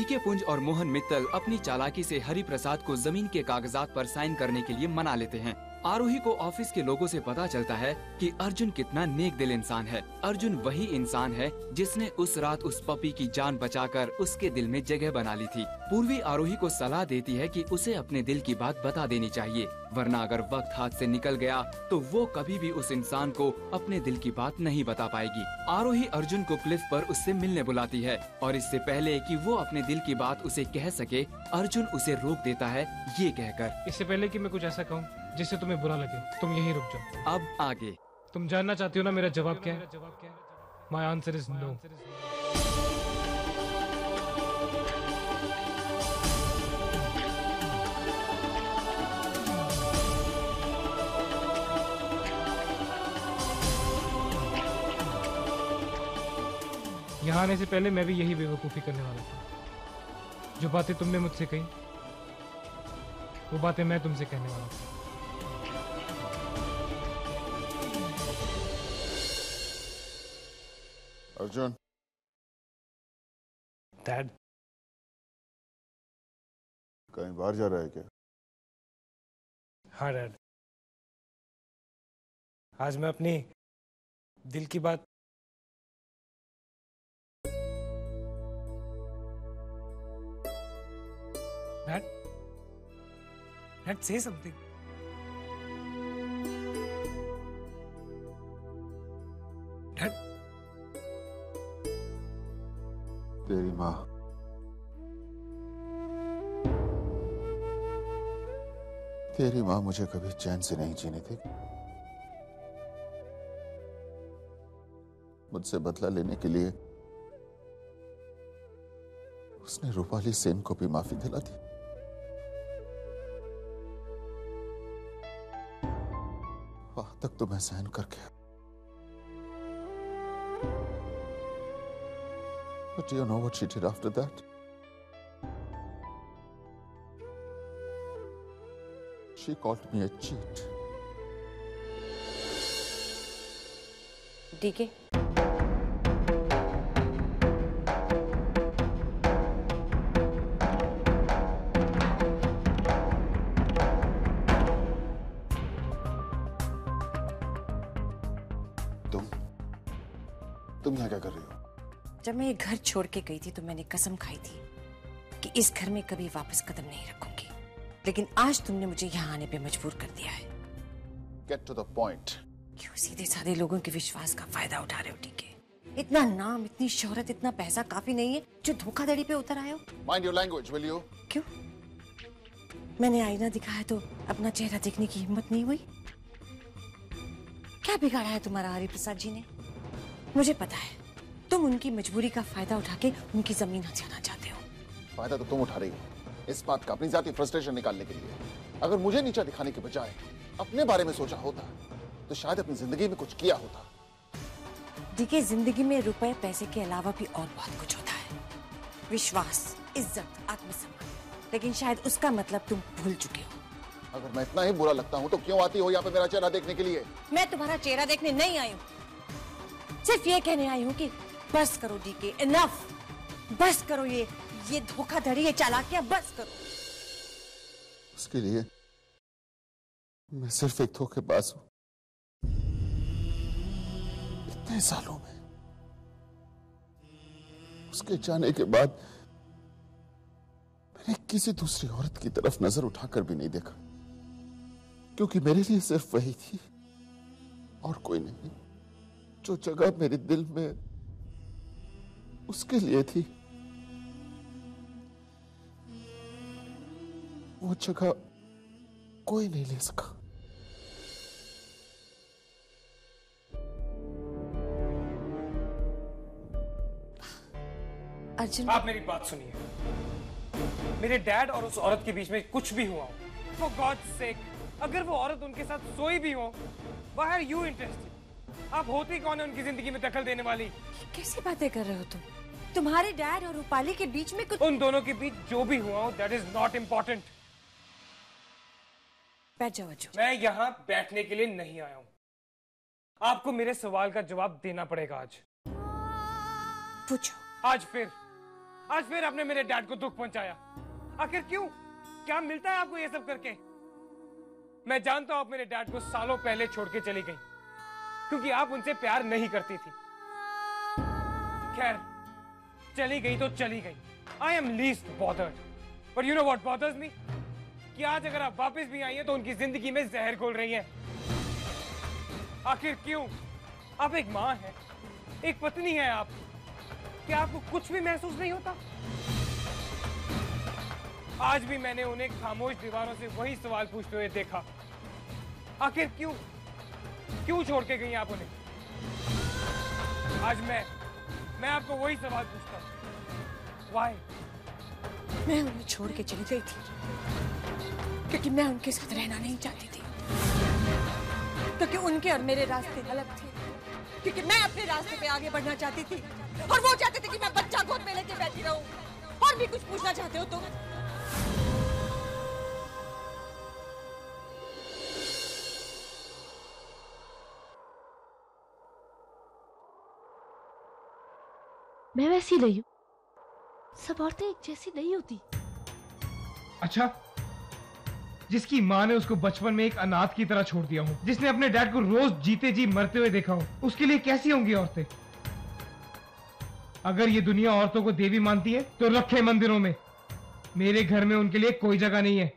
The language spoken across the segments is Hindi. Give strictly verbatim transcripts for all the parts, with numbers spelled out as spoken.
डीके पुंज और मोहन मित्तल अपनी चालाकी से हरि प्रसाद को जमीन के कागजात पर साइन करने के लिए मना लेते हैं। आरोही को ऑफिस के लोगों से पता चलता है कि अर्जुन कितना नेक दिल इंसान है। अर्जुन वही इंसान है जिसने उस रात उस पपी की जान बचाकर उसके दिल में जगह बना ली थी। पूर्वी आरोही को सलाह देती है कि उसे अपने दिल की बात बता देनी चाहिए, वरना अगर वक्त हाथ से निकल गया तो वो कभी भी उस इंसान को अपने दिल की बात नहीं बता पाएगी। आरोही अर्जुन को क्लिफ पर उससे मिलने बुलाती है और इससे पहले कि वो अपने दिल की बात उसे कह सके, अर्जुन उसे रोक देता है ये कहकर, इससे पहले कि मैं कुछ ऐसा कहूँ जिससे तुम्हें बुरा लगे, तुम यहीं रुक जाओ। अब आगे तुम जानना चाहती हो ना मेरा जवाब क्या है? My answer is no. यहाँ आने से पहले मैं भी यही बेवकूफ़ी करने वाला था। जो बातें तुमने मुझसे कही वो बातें मैं तुमसे कहने वाला था। अर्जुन, डैड, कहीं बाहर जा रहा है क्या? हाँ डैड, आज मैं अपनी दिल की बात डैड डैड से समथिंग। डैड, तेरी माँ तेरी माँ मुझे कभी चैन से नहीं जीने देगी। मुझसे बदला लेने के लिए उसने रूपाली सेन को भी माफी दिला दी। वहां तक तो मैं सहन कर गया, but do you know what she did after that? She called me a cheat. DK, तुम तुम यहाँ क्या कर रही हो? जब मैं ये घर छोड़ के गई थी तो मैंने कसम खाई थी कि इस घर में कभी वापस कदम नहीं रखूंगी, लेकिन आज तुमने मुझे यहाँ आने पे मजबूर कर दिया है। Get to the point. क्यों सीधे साधे लोगों के विश्वास का फायदा उठा रहे हो? डीके, इतना नाम, इतनी शोहरत, इतना पैसा काफी नहीं है जो धोखाधड़ी पे उतर आए हो? Mind your language, will you? क्यों? मैंने आईना दिखाया तो अपना चेहरा देखने की हिम्मत नहीं हुई? क्या बिगाड़ा है तुम्हारा हरि प्रसाद जी ने? मुझे पता है तुम उनकी मजबूरी का फायदा उठा के उनकी जमीन हथियाना चाहते हो। फायदा तो तुम उठा रही हो इस बात का अपनी जाती फ्रस्ट्रेशन निकालने के लिए। अगर मुझे नीचा दिखाने के बजाय अपने बारे में सोचा होता तो शायद अपनी जिंदगी में कुछ किया होता। देखिए, जिंदगी में रुपए पैसे के अलावा भी और बहुत कुछ होता है, विश्वास, इज्जत, आत्मसम्मान, लेकिन शायद उसका मतलब तुम भूल चुके हो। अगर मैं इतना ही बुरा लगता हूँ तो क्यों आती हो यहाँ पे मेरा चेहरा देखने के लिए? मैं तुम्हारा चेहरा देखने नहीं आई हूँ, सिर्फ ये कहने आई हूँ कि बस करो डीके, इनफ, बस करो ये ये धोखाधड़ी, ये चालाकियां बस करो। उसके लिए मैं सिर्फ एक धोखेबाज हूं। इतने सालों में उसके जाने के बाद मैंने किसी दूसरी औरत की तरफ नजर उठाकर भी नहीं देखा, क्योंकि मेरे लिए सिर्फ वही थी और कोई नहीं। जो जगह मेरे दिल में उसके लिए थी, वो जगह कोई नहीं ले सका। अर्जुन, आप मेरी बात सुनिए। मेरे डैड और उस औरत के बीच में कुछ भी हुआ हो, for God's sake, अगर वो औरत उनके साथ सोई भी हो, why are you interested? आप होती कौन है उनकी जिंदगी में दखल देने वाली? कैसी बातें कर रहे हो तुम? तुम्हारे डैड और रूपाली के बीच में कुछ, उन दोनों के बीच जो भी हुआ हो, that is not important. बैठ जाओ अर्जुन। मैं यहाँ बैठने के लिए नहीं आया हूँ। आपको मेरे सवाल का जवाब देना पड़ेगा आज। पूछो। आज फिर आज फिर आपने मेरे डैड को दुख पहुंचाया। आखिर क्यों? क्या मिलता है आपको ये सब करके? मैं जानता हूं आप मेरे डैड को सालों पहले छोड़ के चली गई क्योंकि आप उनसे प्यार नहीं करती थी। खैर, चली गई तो चली गई। I am least bothered, but you know what bothers me? कि आज अगर आप वापस भी आई हैं तो उनकी जिंदगी में जहर घोल रही हैं। आखिर क्यों? आप एक मां हैं, एक पत्नी हैं आप। क्या आपको कुछ भी महसूस नहीं होता? आज भी मैंने उन्हें खामोश दीवारों से वही सवाल पूछते हुए देखा। आखिर क्यों? क्यों छोड़ के गई आप उन्हें? आज मैं मैं आपको वही सवाल पूछता हूं। व्हाई? मैं उन्हें छोड़ के चली गई थी क्योंकि मैं उनके साथ रहना नहीं चाहती थी, क्योंकि उनके और मेरे रास्ते अलग थे, क्योंकि मैं अपने रास्ते पे आगे बढ़ना चाहती थी और वो चाहते थे कि मैं बच्चा गोद में लेके बैठी रहूं। और भी कुछ पूछना चाहते हो तुम? मैं वैसी नहीं हूँ, सब औरतें एक जैसी नहीं होती। अच्छा, जिसकी माँ ने उसको बचपन में एक अनाथ की तरह छोड़ दिया हो, जिसने अपने डैड को रोज जीते जी मरते हुए देखा हो, उसके लिए कैसी होंगी औरतें? अगर ये दुनिया औरतों को देवी मानती है तो रखे मंदिरों में। मेरे घर में उनके लिए कोई जगह नहीं है।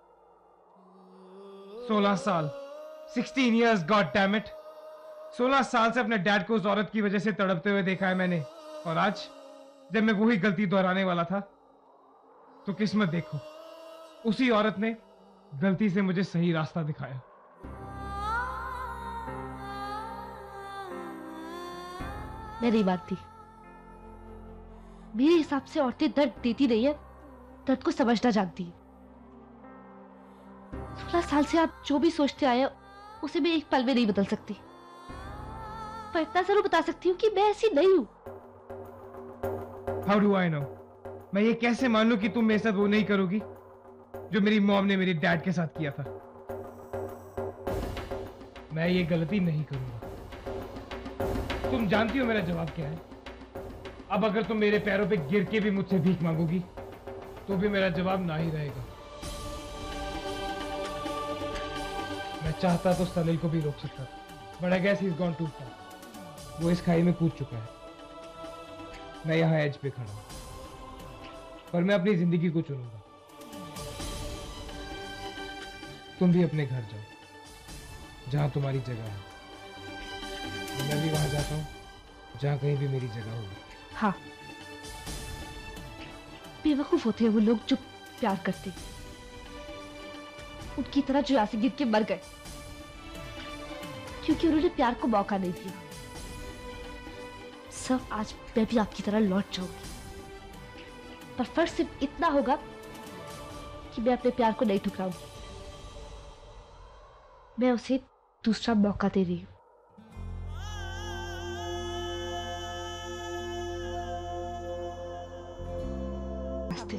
सोलह साल, sixteen years, god damn it. सोलह साल से अपने डैड को उस औरत की वजह से तड़पते हुए देखा है मैंने, और आज जब मैं वही गलती दोहराने वाला था तो किस्मत देखो, उसी औरत ने गलती से मुझे सही रास्ता दिखाया। मैं नहीं मानती। मेरे हिसाब से औरतें दर्द देती नहीं है, दर्द को समझना जानती है। सोलह साल से आप जो भी सोचते आए उसे मैं एक पल में नहीं बदल सकती, पर इतना जरूर बता सकती हूँ कि मैं ऐसी नहीं हूँ। How do I know? मैं ये कैसे मान लूं कि तुम मेरे साथ वो नहीं करोगी जो मेरी मॉम ने मेरे डैड के साथ किया था? मैं ये गलती नहीं करूंगा। तुम जानती हो मेरा जवाब क्या है। अब अगर तुम मेरे पैरों पे गिर के भी मुझसे भीख मांगोगी तो भी मेरा जवाब ना ही रहेगा। मैं चाहता तो सलील को भी रोक सकता था, but I guess he is gone too far. वो इस खाई में कूद चुका है। मैं यहाँ एज पे खड़ा हूं, पर मैं अपनी जिंदगी को चुनूंगा। तुम भी अपने घर जाओ जहां तुम्हारी जगह है, मैं भी वहां जाता हूं जहां कहीं भी मेरी जगह होगी। हाँ, बेवकूफ होते हैं वो लोग जो प्यार करते, उनकी तरह जो यहाँ से गिर के मर गए क्योंकि उन्होंने प्यार को मौका नहीं दिया। सब आज मैं भी आपकी तरह लौट जाऊंगी, पर फर्क सिर्फ इतना होगा कि मैं अपने प्यार को नहीं ठुकराऊंगी। मैं उसे दूसरा मौका दे रही हूं। रास्ते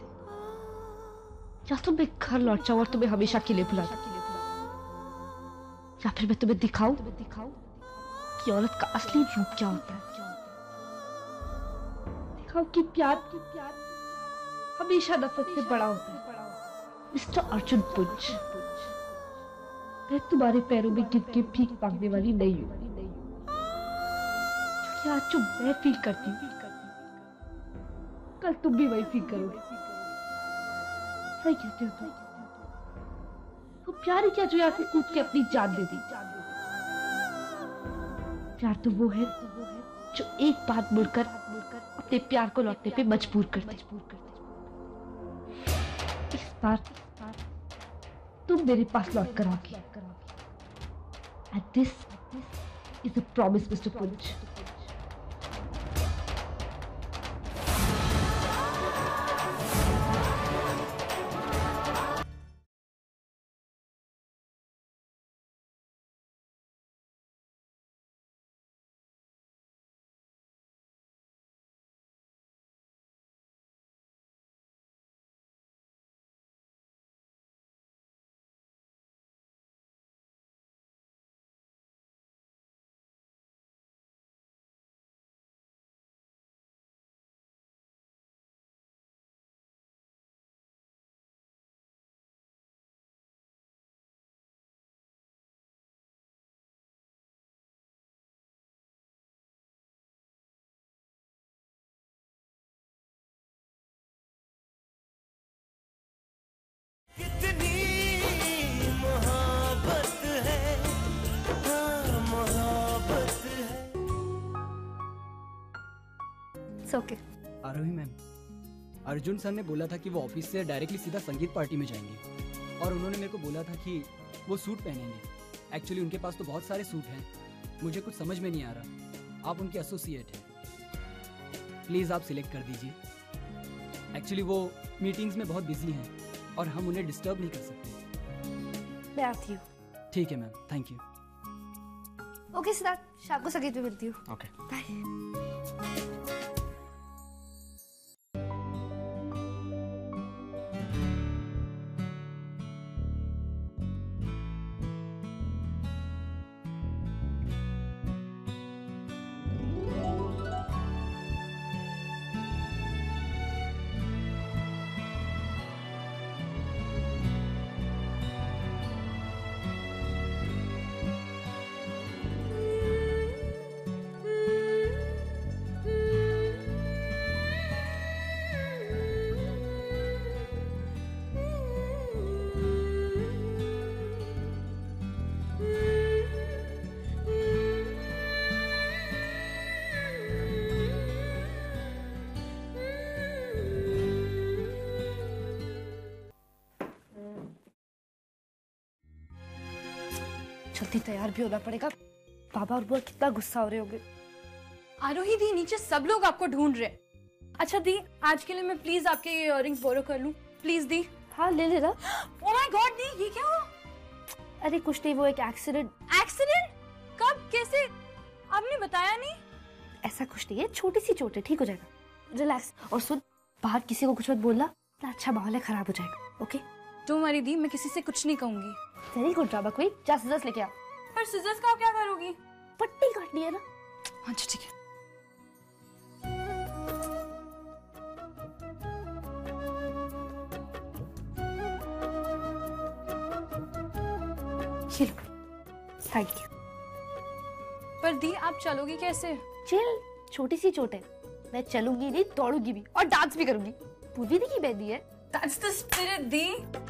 या तो मैं घर लौट जाऊं और तुम्हें हमेशा के लिए भुला दूं, या फिर मैं तुम्हें दिखाऊं कि औरत का असली रूप क्या होता है। दिखाओ कि प्यार की प्यार हमेशा नफरत से बड़ा होता है। मिस्टर अर्जुन पुंज, मैं तुम्हारे पैरों में गिर के भीख मांगने वाली नहीं हूं, क्योंकि आज जो मैं फील करती हूँ कल तुम भी वही फील करोगे। सही कहते हो तुम। तो प्यार ही क्या जो यहाँ से कूद के अपनी जान दे दी। प्यार तो वो है जो एक बार मुड़कर अपने प्यार को लौटने पे मजबूर कर दे। इस बार तुम मेरे पास लौट कर आओगी। And this is a promise, Mister Punch. Okay. Arohi ma'am, Arjun sir ने बोला था कि वो ऑफिस से डायरेक्टली सीधा संगीत पार्टी में जाएंगे और उन्होंने मेरे को बोला था कि वो सूट पहनेंगे। एक्चुअली उनके पास तो बहुत सारे सूट हैं, मुझे कुछ समझ में नहीं आ रहा। आप उनके एसोसिएट हैं, प्लीज़ आप सिलेक्ट कर दीजिए। एक्चुअली वो मीटिंग्स में बहुत बिजी हैं और हम उन्हें डिस्टर्ब नहीं कर सकते। मैं आती हूँ। ठीक है ma'am, thank you. Okay Siddharth, शाम को संगीत में मिलती हूँ। Okay bye. जल्दी तैयार भी होना पड़ेगा। बाबा और बुआ कितना गुस्सा हो रहे होंगे। आरोही दी, नीचे सब लोग आपको ढूंढ रहे हैं। अच्छा दी, आज के लिए मैं प्लीज आपके ये इयररिंग्स बोरो कर लूं? प्लीज दी। हाँ ले लेना। ओह माय गॉड दी, ये क्या हुआ? अरे कुछ नहीं, वो एक एक्सीडेंट। एक्सीडेंट? कब, कैसे? आपने बताया नहीं। ऐसा कुछ नहीं है, छोटी सी चोट है, ठीक हो जाएगा। रिलैक्स। और सुन, बाहर किसी को कुछ मत बोलना, ना अच्छा माहौल है, खराब हो जाएगा। ओके डोंट वरी दी, मैं किसी से कुछ नहीं कहूंगी। Very good drama queen. जा सिजर्स लेके आ। पर सिजर्स का क्या करोगी? पट्टी काटनी है ना। अच्छा ठीक है। Thank you. पर दी, आप चलोगी कैसे? चिल, छोटी सी चोट है, मैं चलूंगी नहीं, दौड़ूंगी भी और डांस भी करूंगी। पूरी दी की मेहंदी है। दैट्स द स्पिरिट दी।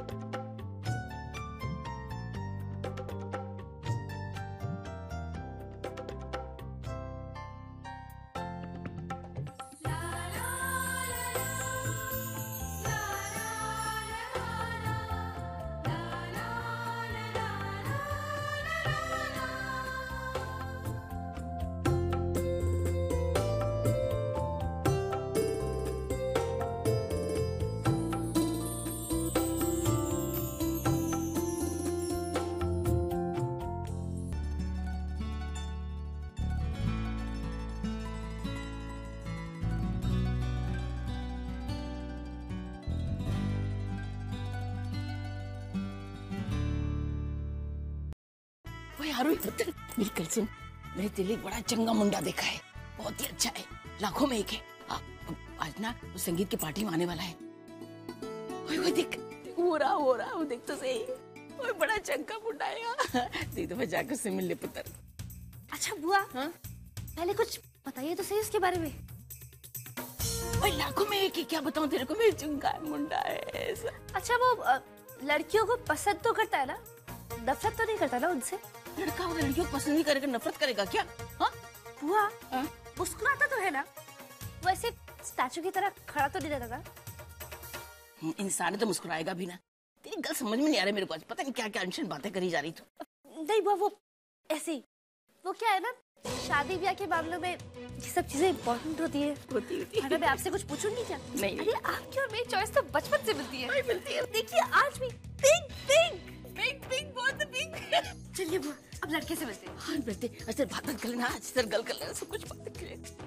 यारो मेरी कल सुन, मैंने तेरे लिए बड़ा चंगा मुंडा देखा है, बहुत ही अच्छा है, लाखों में एक है। आ, आज ना वो संगीत की पार्टी में आने वाला है। ओए ओए देख, हो रहा हो रहा वो देख तो सही। ओए बड़ा चंगा मुंडा है। देख तो मैं जाकर उससे मिल ले पुत्र। अच्छा बुआ, हाँ? पहले कुछ बताइए तो सही उसके बारे में। ओए लाखों में एक ही, क्या बताऊं तेरे को, मेरी चंगा मुंडा है ऐसा। अच्छा वो आ, लड़कियों को पसंद तो करता है ना, नफरत तो नहीं करता ना उनसे? लड़का वो लड़कियों को पसंद नहीं करेगा, नफरत करेगा क्या? हाँ बुआ, मुस्कुराता तो है ना, वैसे स्टैचू की तरह खड़ा तो नहीं रहता था। इंसान तो मुस्कुराएगा भी ना। तेरी गल समझ में नहीं आ रही मेरे को, आज पता नहीं क्या क्या अनशन बातें करी जा रही तू। नहीं बुआ, वो ऐसे ही, वो क्या है ना, शादी ब्याह के मामलों में ये सब चीजें इम्पोर्टेंट होती है। होती होती है। मैं आपसे कुछ पूछूंगी क्या? नहीं। अरे आपकी और मेरी चॉइस तो बचपन से मिलती है। मिलती है। देखिए आज भी पिंक पिंक पिंक पिंक बहुत पिंक। चलिए बुआ, अब लड़के से मिलते हैं। हाँ मिलते। अच्छा बात कर लेना, आज सर गल कर लेना, सब कुछ बात कर लेना।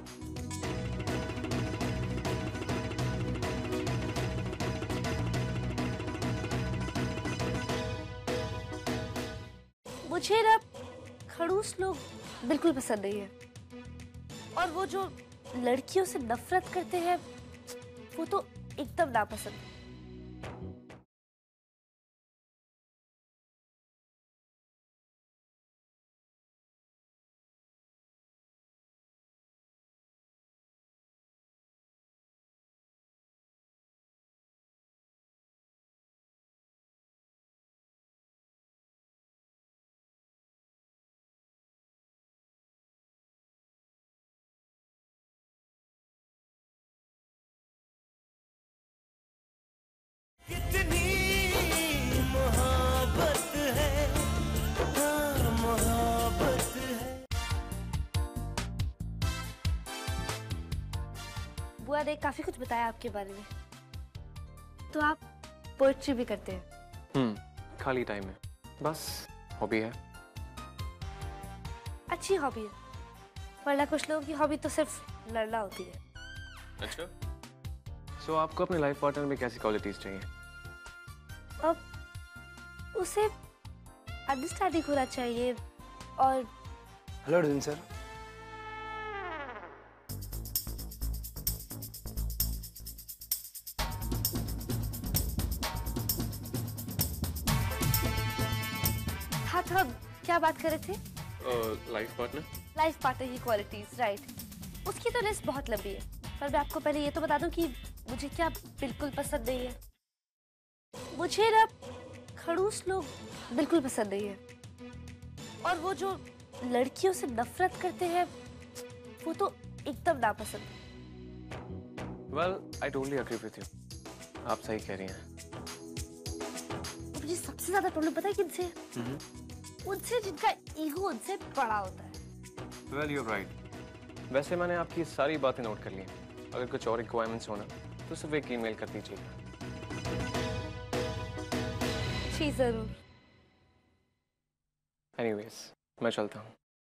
मुझे ना खड़ूस लोग बिल्कुल पसंद नहीं है, और वो जो लड़कियों से नफरत करते हैं वो तो एकदम नापसंद। बुआ ने काफी कुछ बताया आपके बारे में। तो आप पोएट्री भी करते हैं? हम्म, खाली टाइम में, बस हॉबी है। अच्छी हॉबी है, वरना कुछ लोगों की हॉबी तो सिर्फ लड़ना होती है। अच्छा, सो so, आपको अपने लाइफ पार्टनर में कैसी क्वालिटीज चाहिए? अब उसे अंडरस्टैंडिंग होना चाहिए और हेलो अर्जुन सर। हाँ, तो अब क्या बात कर रहे थे? लाइफ पार्टनर लाइफ पार्टनर की क्वालिटीज, राइट। उसकी तो लिस्ट बहुत लंबी है, पर मैं आपको पहले ये तो बता दूं कि मुझे क्या बिल्कुल पसंद नहीं है। मुझे ना खड़ूस लोग बिल्कुल पसंद नहीं है, और वो जो लड़कियों से नफरत करते हैं वो तो एकदम नापसंद। Well, I totally agree with you, आप सही कह रही हैं। मुझे सबसे ज्यादा प्रॉब्लम पता है किनसे? उनसे जिनका ईगो उनसे बड़ा होता है। Well, you are right. वैसे मैंने आपकी सारी बातें नोट कर ली हैं। अगर कुछ और रिक्वायरमेंट्स होना तो सिर्फ एक ईमेल कर दीजिएगा। जी जरूर। एनीवेज, मैं चलता हूँ।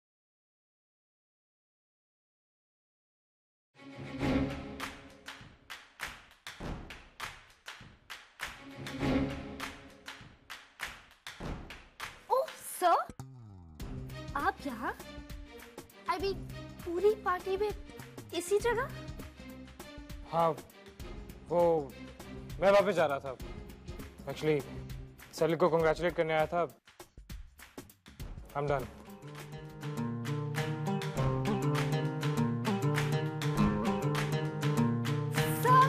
ओह सर, आप यहाँ? आई मीन पूरी पार्टी में इसी जगह? हाँ, वो मैं वापस जा रहा था। एक्चुअली सैली को कंग्रेचुलेट करने आया था। I'm done. सर,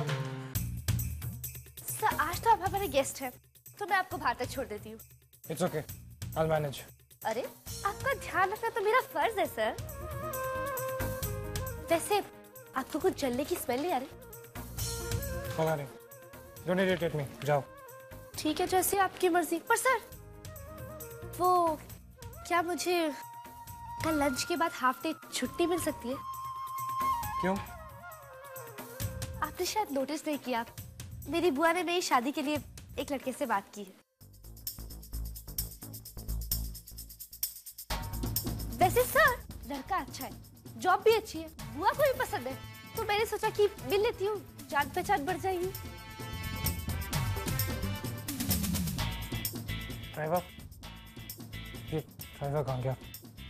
सर आज तो आप हमारे गेस्ट हैं, तो मैं आपको बाहर तक छोड़ देती हूँ। It's okay. I'll manage. अरे, आपका ध्यान रखना तो मेरा फर्ज है सर। वैसे आपको कुछ जलने की स्मेल नहीं आ रही? पता नहीं। Don't irritate me. जाओ। ठीक है, जैसे आपकी मर्जी। पर सर, वो क्या मुझे कल लंच के बाद हाफ डे छुट्टी मिल सकती है? क्यों? आपने शायद नोटिस नहीं किया, मेरी बुआ ने मेरी शादी के लिए एक लड़के से बात की है। वैसे सर, लड़का अच्छा है, जॉब भी अच्छी है, बुआ को भी पसंद है, तो मैंने सोचा कि मिल लेती हूँ, जान पहचान बढ़ जाएगी। ड्राइवर, ये ड्राइवर कहाँ गया?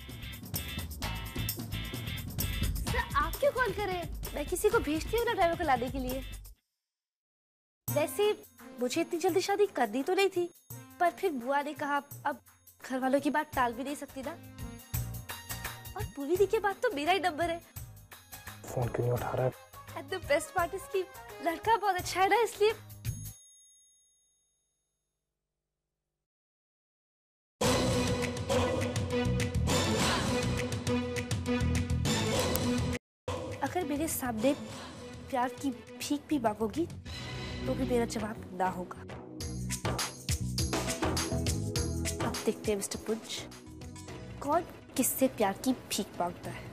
सर आप क्यों कॉल कर रहे हैं? मैं किसी को भेजती हूँ ना ड्राइवर को लाने के लिए। वैसे मुझे इतनी जल्दी शादी करनी तो नहीं थी, पर फिर बुआ ने कहा अब घर वालों की बात टाल भी नहीं सकती ना। और पूरी दी के बाद तो मेरा ही नंबर है। फोन क्यों नहीं उठा रहा है? And the best part is कि लड़का बहुत अच्छा है ना, इसलिए। अगर मेरे सामने प्यार की भीख भी मांगोगी तो भी मेरा जवाब ना होगा। अब देखते हैं मिस्टर पुंज, कौन किससे प्यार की भीख मांगता है।